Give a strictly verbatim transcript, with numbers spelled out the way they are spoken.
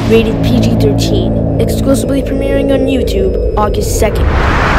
Rated P G thirteen. Exclusively premiering on YouTube August second.